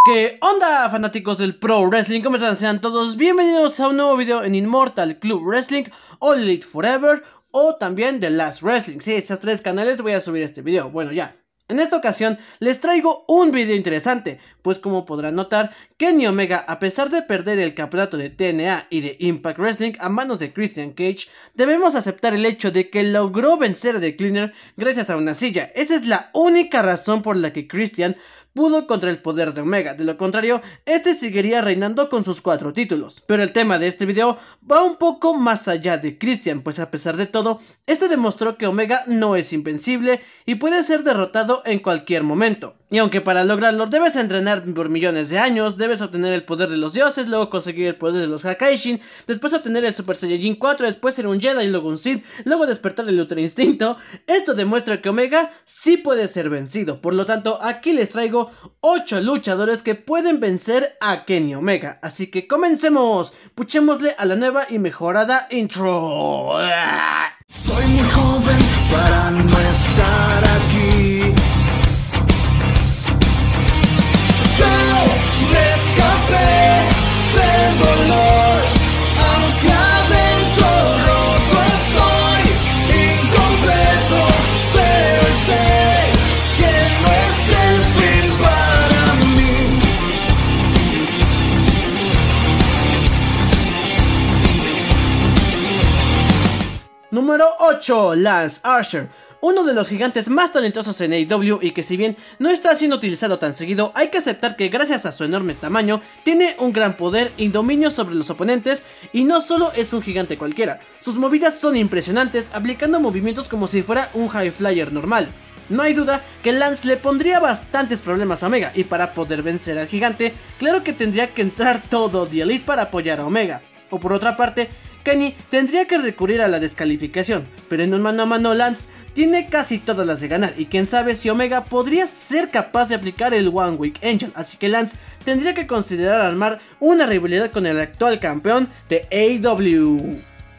¿Qué onda, fanáticos del Pro Wrestling? ¿Cómo están? Sean todos bienvenidos a un nuevo video en Immortal Club Wrestling, All Elite Forever o también The Last Wrestling. Sí, estos tres canales voy a subir este video. Bueno, ya. En esta ocasión les traigo un video interesante, pues como podrán notar, Kenny Omega, a pesar de perder el campeonato de TNA y de Impact Wrestling a manos de Christian Cage, debemos aceptar el hecho de que logró vencer a The Cleaner gracias a una silla. Esa es la única razón por la que Christian pudo contra el poder de Omega. De lo contrario, este seguiría reinando con sus 4 títulos. Pero el tema de este video va un poco más allá de Christian, pues a pesar de todo, este demostró que Omega no es invencible y puede ser derrotado en cualquier momento. Y aunque para lograrlo debes entrenar por millones de años, debes obtener el poder de los dioses, luego conseguir el poder de los Hakaishin, después obtener el Super Saiyajin 4, después ser un Jedi, luego un Sith, luego despertar el Ultra Instinto, esto demuestra que Omega sí puede ser vencido. Por lo tanto, aquí les traigo 8 luchadores que pueden vencer a Kenny Omega. Así que comencemos, puchémosle a la nueva y mejorada intro. Soy muy joven para no estar aquí. Yo me escapé del dolor, aunque adentro roto estoy, incompleto, pero sé que no es el fin para mí. Número 8, Lance Archer. Uno de los gigantes más talentosos en AEW y que si bien no está siendo utilizado tan seguido, hay que aceptar que gracias a su enorme tamaño tiene un gran poder y dominio sobre los oponentes, y no solo es un gigante cualquiera, sus movidas son impresionantes, aplicando movimientos como si fuera un high flyer normal. No hay duda que Lance le pondría bastantes problemas a Omega, y para poder vencer al gigante, claro que tendría que entrar todo The Elite para apoyar a Omega. O por otra parte, Kenny tendría que recurrir a la descalificación, pero en un mano a mano Lance tiene casi todas las de ganar, y quién sabe si Omega podría ser capaz de aplicar el One Week Angel, así que Lance tendría que considerar armar una rivalidad con el actual campeón de AEW.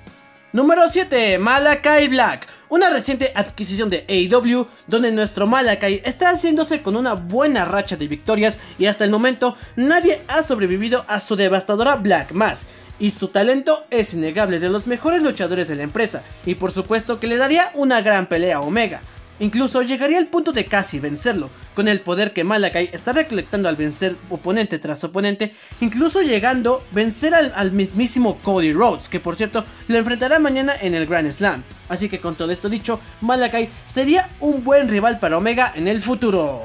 Número 7, Malakai Black. Una reciente adquisición de AEW, donde nuestro Malakai está haciéndose con una buena racha de victorias, y hasta el momento nadie ha sobrevivido a su devastadora Black Mass. Y su talento es innegable, de los mejores luchadores de la empresa, y por supuesto que le daría una gran pelea a Omega. Incluso llegaría al punto de casi vencerlo, con el poder que Malakai está recolectando al vencer oponente tras oponente, incluso llegando a vencer al mismísimo Cody Rhodes, que por cierto lo enfrentará mañana en el Grand Slam. Así que con todo esto dicho, Malakai sería un buen rival para Omega en el futuro.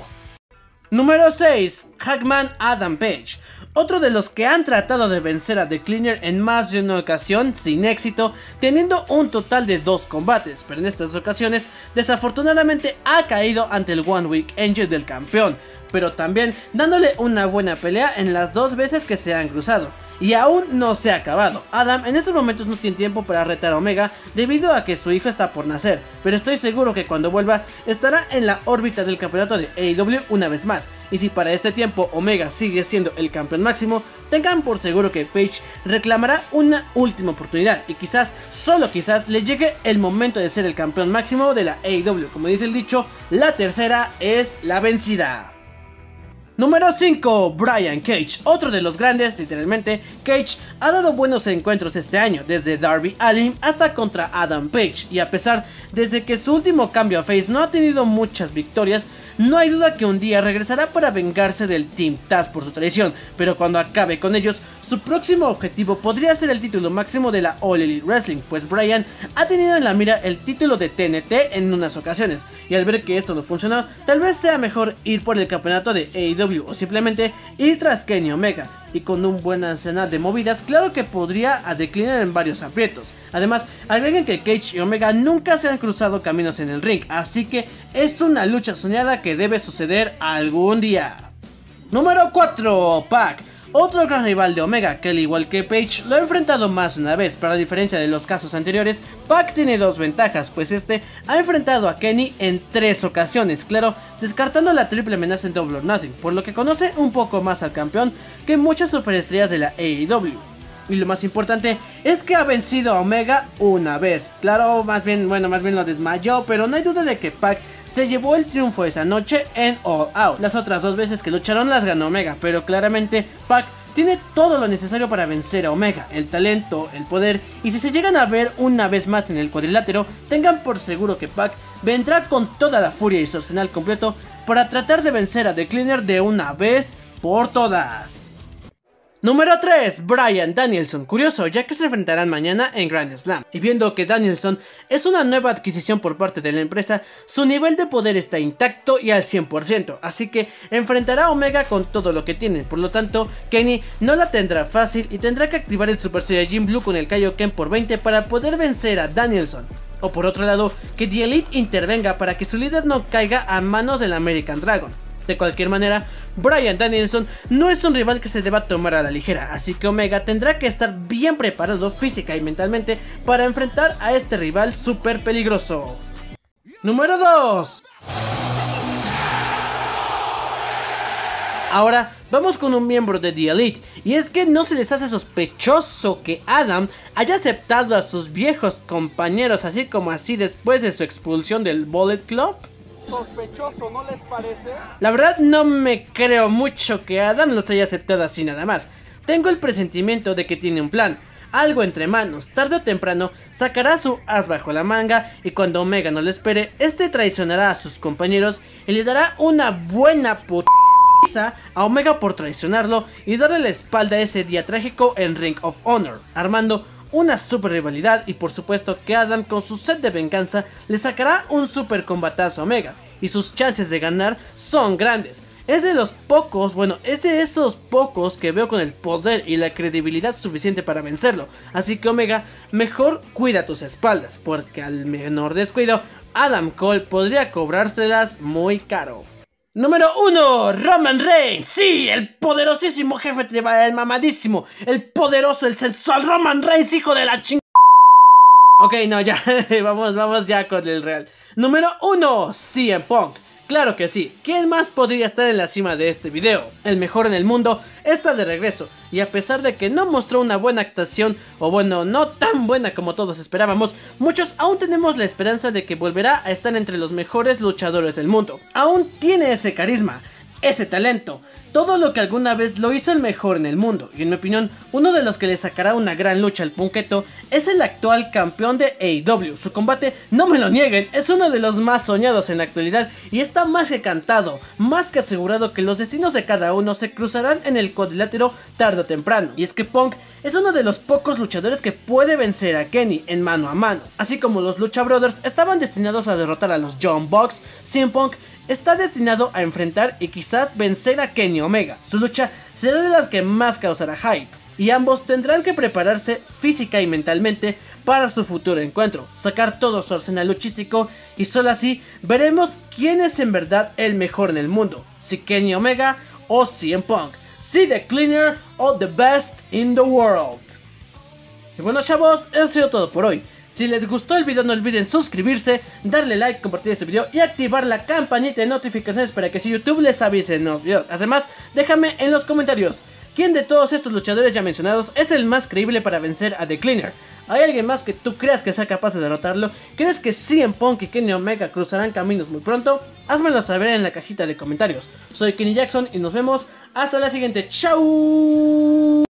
Número 6, Hangman Adam Page. Otro de los que han tratado de vencer a The Cleaner en más de una ocasión sin éxito, teniendo un total de 2 combates, pero en estas ocasiones desafortunadamente ha caído ante el One Week Angel del campeón, pero también dándole una buena pelea en las 2 veces que se han cruzado. Y aún no se ha acabado. Adam en estos momentos no tiene tiempo para retar a Omega debido a que su hijo está por nacer, pero estoy seguro que cuando vuelva estará en la órbita del campeonato de AEW una vez más. Y si para este tiempo Omega sigue siendo el campeón máximo, tengan por seguro que Page reclamará una última oportunidad, y quizás, solo quizás, le llegue el momento de ser el campeón máximo de la AEW. Como dice el dicho, la tercera es la vencida. Número 5, Brian Cage. Otro de los grandes, literalmente. Cage ha dado buenos encuentros este año, desde Darby Allin hasta contra Adam Page, y a pesar desde que su último cambio a face no ha tenido muchas victorias, no hay duda que un día regresará para vengarse del Team Taz por su traición, pero cuando acabe con ellos, su próximo objetivo podría ser el título máximo de la All Elite Wrestling, pues Brian ha tenido en la mira el título de TNT en unas ocasiones, y al ver que esto no funcionó, tal vez sea mejor ir por el campeonato de AEW o simplemente ir tras Kenny Omega. Y con un buen arsenal de movidas, claro que podría declinar en varios aprietos. Además, agreguen que Cage y Omega nunca se han cruzado caminos en el ring, así que es una lucha soñada que debe suceder algún día. Número 4, Pac. Otro gran rival de Omega, que al igual que Page lo ha enfrentado más de una vez, pero a diferencia de los casos anteriores, Pac tiene 2 ventajas, pues este ha enfrentado a Kenny en 3 ocasiones, claro, descartando la triple amenaza en Double or Nothing, por lo que conoce un poco más al campeón que muchas superestrellas de la AEW. Y lo más importante es que ha vencido a Omega una vez. Claro, más bien lo desmayó, pero no hay duda de que Pac se llevó el triunfo esa noche en All Out. Las otras 2 veces que lucharon las ganó Omega, pero claramente Pac tiene todo lo necesario para vencer a Omega, el talento, el poder, y si se llegan a ver una vez más en el cuadrilátero, tengan por seguro que Pac vendrá con toda la furia y su arsenal completo para tratar de vencer a The Cleaner de una vez por todas. Número 3. Bryan Danielson. Curioso, ya que se enfrentarán mañana en Grand Slam. Y viendo que Danielson es una nueva adquisición por parte de la empresa, su nivel de poder está intacto y al 100%. Así que enfrentará a Omega con todo lo que tiene. Por lo tanto, Kenny no la tendrá fácil y tendrá que activar el Super Saiyajin Blue con el Kaioken por 20 para poder vencer a Danielson. O por otro lado, que The Elite intervenga para que su líder no caiga a manos del American Dragon. De cualquier manera, Bryan Danielson no es un rival que se deba tomar a la ligera, así que Omega tendrá que estar bien preparado física y mentalmente para enfrentar a este rival súper peligroso. Número 2. Ahora vamos con un miembro de The Elite, y es que no se les hace sospechoso que Adam haya aceptado a sus viejos compañeros así como así después de su expulsión del Bullet Club. Sospechoso, ¿no les parece? La verdad no me creo mucho que Adam los haya aceptado así nada más. Tengo el presentimiento de que tiene un plan, algo entre manos. Tarde o temprano sacará su as bajo la manga y cuando Omega no lo espere, este traicionará a sus compañeros y le dará una buena putiza a Omega por traicionarlo y darle la espalda ese día trágico en Ring of Honor, armando una super rivalidad. Y por supuesto que Adam con su sed de venganza le sacará un super combatazo a Omega y sus chances de ganar son grandes. Es de los pocos, es de esos pocos que veo con el poder y la credibilidad suficiente para vencerlo. Así que Omega, mejor cuida tus espaldas, porque al menor descuido Adam Cole podría cobrárselas muy caro. Número 1. Roman Reigns. Sí, el poderosísimo jefe tribal, el mamadísimo, el poderoso, el sensual Roman Reigns, hijo de la chingada. Ok, no, ya, vamos ya con el real. Número 1. CM Punk. Claro que sí, ¿quién más podría estar en la cima de este video? El mejor en el mundo está de regreso, y a pesar de que no mostró una buena actuación, o bueno, no tan buena como todos esperábamos, muchos aún tenemos la esperanza de que volverá a estar entre los mejores luchadores del mundo. Aún tiene ese carisma, ese talento, todo lo que alguna vez lo hizo el mejor en el mundo, y en mi opinión, uno de los que le sacará una gran lucha al Punketo es el actual campeón de AEW. Su combate, no me lo nieguen, es uno de los más soñados en la actualidad, y está más que cantado, más que asegurado que los destinos de cada uno se cruzarán en el cuadrilátero tarde o temprano. Y es que Punk es uno de los pocos luchadores que puede vencer a Kenny en mano a mano. Así como los Lucha Brothers estaban destinados a derrotar a los Young Bucks, CM Punk está destinado a enfrentar y quizás vencer a Kenny Omega. Su lucha será de las que más causará hype, y ambos tendrán que prepararse física y mentalmente para su futuro encuentro, sacar todo su arsenal luchístico, y solo así veremos quién es en verdad el mejor en el mundo, si Kenny Omega o CM Punk, si The Cleaner o The Best in the World. Y bueno chavos, eso ha sido todo por hoy. Si les gustó el video no olviden suscribirse, darle like, compartir este video y activar la campanita de notificaciones para que si YouTube les avise en los videos. Además, déjame en los comentarios quién de todos estos luchadores ya mencionados es el más creíble para vencer a The Cleaner. ¿Hay alguien más que tú creas que sea capaz de derrotarlo? ¿Crees que CM Punk y Kenny Omega cruzarán caminos muy pronto? Házmelo saber en la cajita de comentarios. Soy Kenny Jackson y nos vemos hasta la siguiente. ¡Chao!